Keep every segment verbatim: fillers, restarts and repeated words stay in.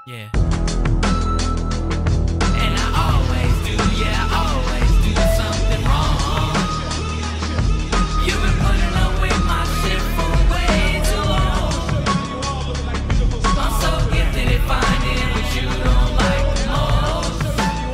Yeah. And I always do, yeah, I always do something wrong. You've been putting up with my shit for way too long. I'm so gifted at finding what you don't like the most.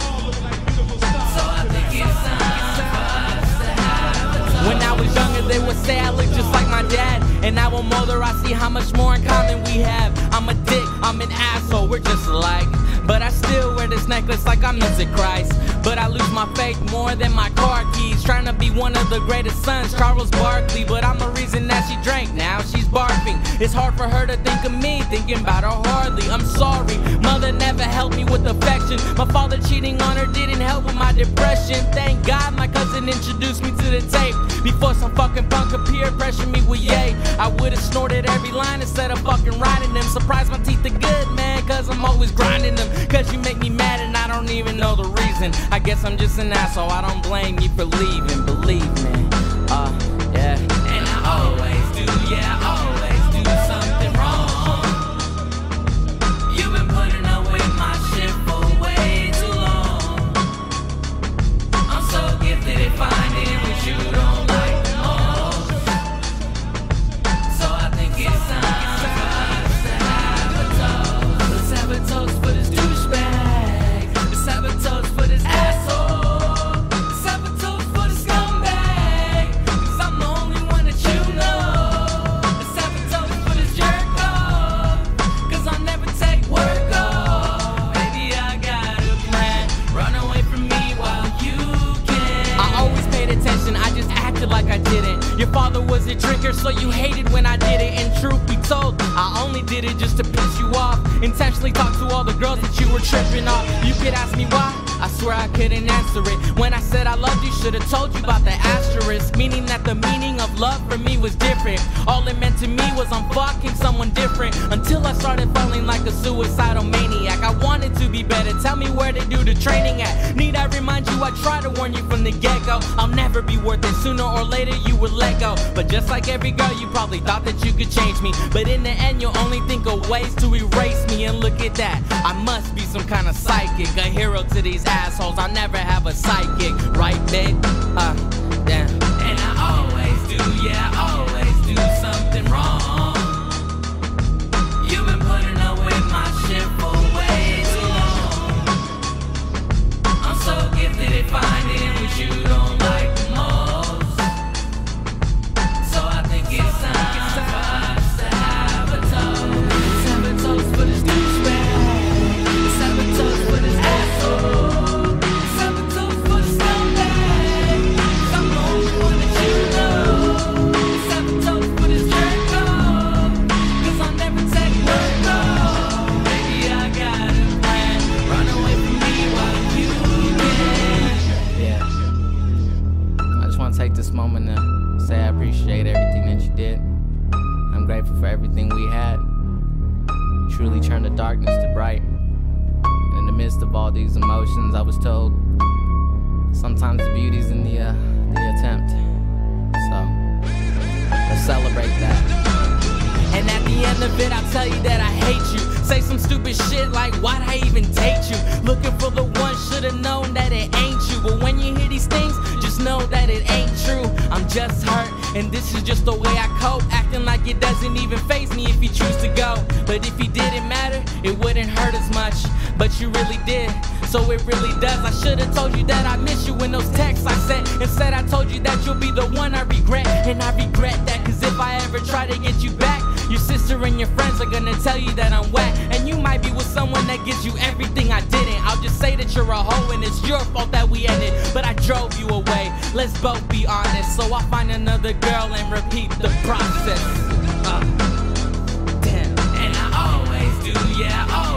So I think it's time for us to have a talk. When I was younger, they would say I look just like my dad. And now I'm older, I see how much more in common we have. I'm a dick, I'm an asshole, we're just alike. But I still wear this necklace like I'm into Christ. But I lose my faith more than my car keys. Trying to be one of the greatest sons, Charles Barkley. But I'm the reason that she drank, now she's barfing. It's hard for her to think of me, thinking about her hardly. I'm sorry, mother never helped me with affection. My father cheating on her didn't help with my depression. Thank God my cousin introduced me to the tape. Before some fucking punk could peer pressure me with yay, I would've snorted every line instead of fucking writing them. Surprised my teeth are good, man, cause I'm always grinding them. Cause you make me mad and I don't even know the reason. I guess I'm just an asshole, I don't blame you for leaving, believe me. Uh, yeah. And I always do, yeah, I always do something wrong. You've been putting up with my shit for way too long. I'm so gifted at finding what you don't like the most. So I think it's time for us to have a toast. Let's have a toast for this douchebag. Let's have a toast for this asshole. Let's have a toast for the scumbag. Cause I'm the only one that you know. Let's have a toast for this jerk off. Cause I'll never take work off. Baby, I got a plan. Run away from me while you can. I always paid attention, I just acted like I didn't. Your father was a drinker, so you hated when I did it. And truth be told, I only did it just to piss you off. Intentionally talked to all the girls that you were tripping off. You could ask me why, I swear I couldn't answer it. When I said I loved you, should've told you about the asterisk. Meaning that the meaning of love for me was different. All it meant to me was I'm fucking someone different. Until I started feeling like a suicidal maniac. I wanted to be better, tell me where to do the training at. Need I remind you, I tried to warn you from the get-go. I'll never be worth it, sooner or later you would let go. But just like every girl, you probably thought that you could change me. But in the end, you'll only think of ways to erase me. And look at that, I must be some kind of psychic, a hero to these assholes. I'll never have a sidekick, right, babe? Uh, damn. And I always do, yeah, I always do something wrong. You've been putting up with my shit for way too long. I'm so gifted at finding what you don't like the most. So I think it's time for us to have a toast. Let's have a toast for this douchebag. Let's have a toast for this asshole. Let's have a toast for the scumbag. Cause I'm the only one that you know. Let's have a toast for this jerk off. Cause I'll never take work off. Baby, I got a plan. Run away from me while you can. Yeah. I just want to take this moment to say I appreciate everything that you did. I'm grateful for everything we had. You truly turned the darkness to bright. And in the midst of all these emotions, I was told sometimes the beauty's in the, uh, the attempt. So, let's celebrate that. And at the end of it, I'll tell you that I hate you. Say some stupid shit like, why'd I even date you? Looking for the one, should've known that it ain't you. But when you hear these things, just know that it ain't true. I'm just hurt, and this is just the way I cope. Acting like it doesn't even faze me if you choose to go. But if you didn't matter, it wouldn't hurt as much. But you really did, so it really does. I should've told you that I miss you in those texts I sent. Instead I told you that you'll be the one I regret. And I regret that, cause if I ever try to get you back, your sister and your friends are gonna tell you that I'm whack. And you might be with someone that gives you everything I didn't. I'll just say that you're a hoe and it's your fault that we ended. But I drove you away, let's both be honest. So I'll find another girl and repeat the process. uh, Damn. And I always do, yeah, I